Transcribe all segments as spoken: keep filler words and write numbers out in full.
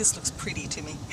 this looks pretty to me.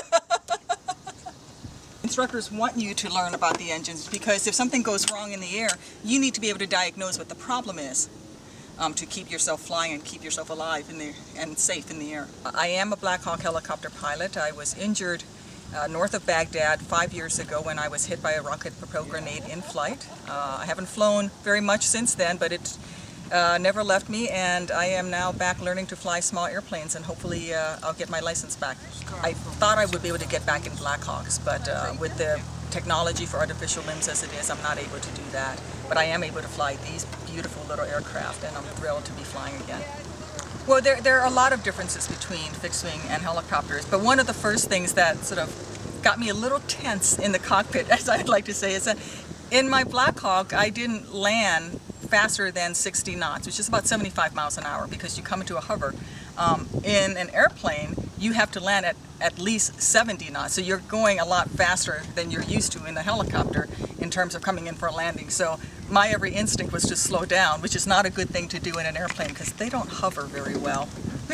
Instructors want you to learn about the engines because if something goes wrong in the air, you need to be able to diagnose what the problem is um, to keep yourself flying and keep yourself alive in the, and safe in the air. I am a Black Hawk helicopter pilot. I was injured uh, north of Baghdad five years ago when I was hit by a rocket-propelled grenade in flight. Uh, I haven't flown very much since then, but it uh, never left me, and I am now back learning to fly small airplanes, and hopefully uh, I'll get my license back. I thought I would be able to get back in Black Hawks, but uh, with the technology for artificial limbs as it is, I'm not able to do that. But I am able to fly these beautiful little aircraft, and I'm thrilled to be flying again. Well, there, there are a lot of differences between fixed-wing and helicopters, but one of the first things that sort of got me a little tense in the cockpit, as I'd like to say, is that in my Black Hawk, I didn't land faster than sixty knots, which is about seventy-five miles an hour, because you come into a hover. Um, in an airplane, you have to land at at least seventy knots, so you're going a lot faster than you're used to in a helicopter in terms of coming in for a landing. So my every instinct was to slow down, which is not a good thing to do in an airplane because they don't hover very well.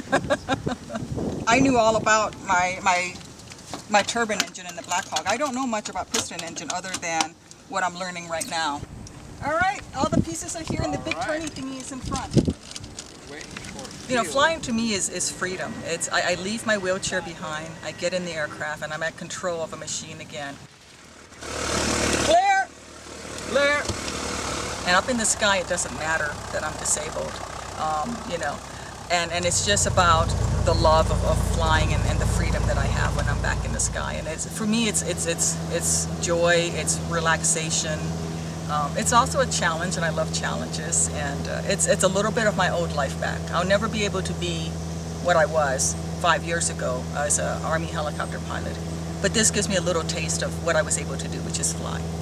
I knew all about my, my, my turbine engine in the Black Hawk. I don't know much about piston engine other than what I'm learning right now. All right, all the pieces are here, and the big turning thingy is in front. You know, flying to me is, is freedom. It's, I, I leave my wheelchair behind, I get in the aircraft, and I'm at control of a machine again. Clear! Clear! And up in the sky, it doesn't matter that I'm disabled, um, you know. And, and it's just about the love of, of flying and, and the freedom that I have when I'm back in the sky. And it's, for me, it's, it's, it's, it's joy, it's relaxation. Um, it's also a challenge, and I love challenges, and uh, it's, it's a little bit of my old life back. I'll never be able to be what I was five years ago as an Army helicopter pilot, but this gives me a little taste of what I was able to do, which is fly.